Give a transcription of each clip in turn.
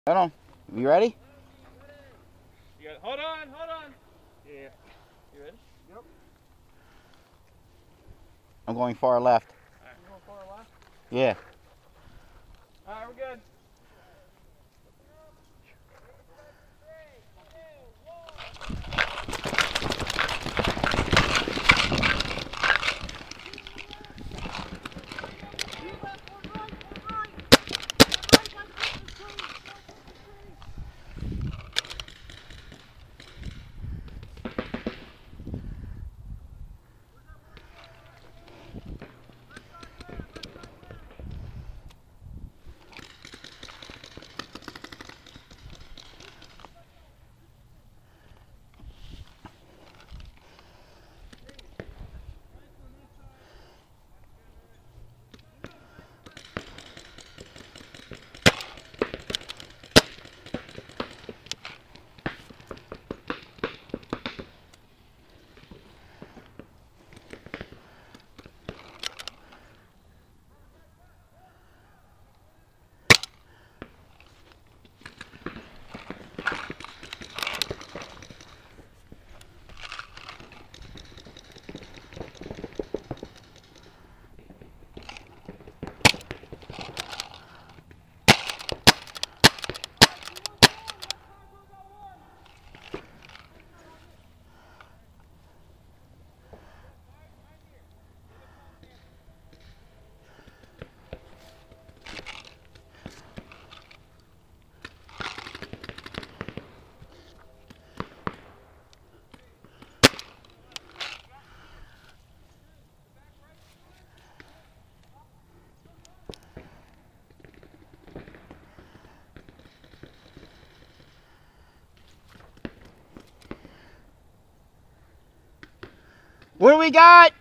Hold on. You ready? Hold on. Yeah. You ready? Yep. I'm going far left. Alright, you going far left? Yeah. Alright, we're good. What do we got?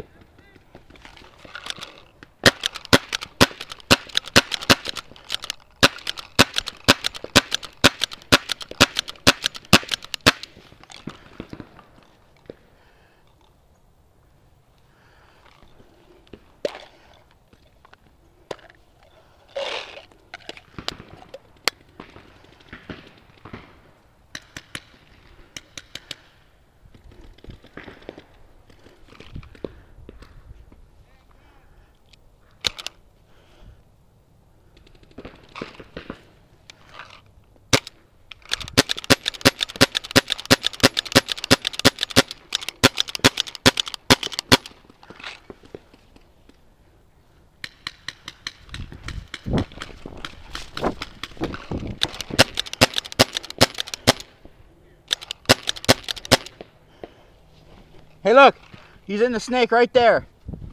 Hey, look. He's in the snake right there.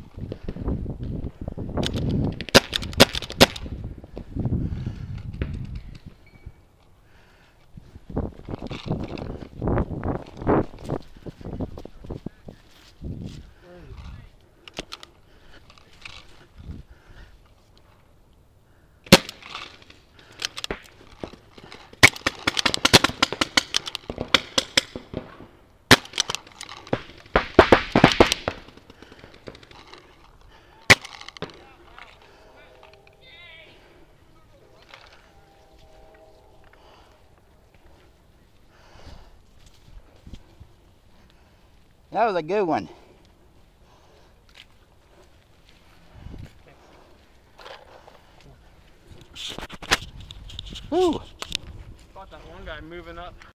That was a good one. Woo. Thought that one guy moving up.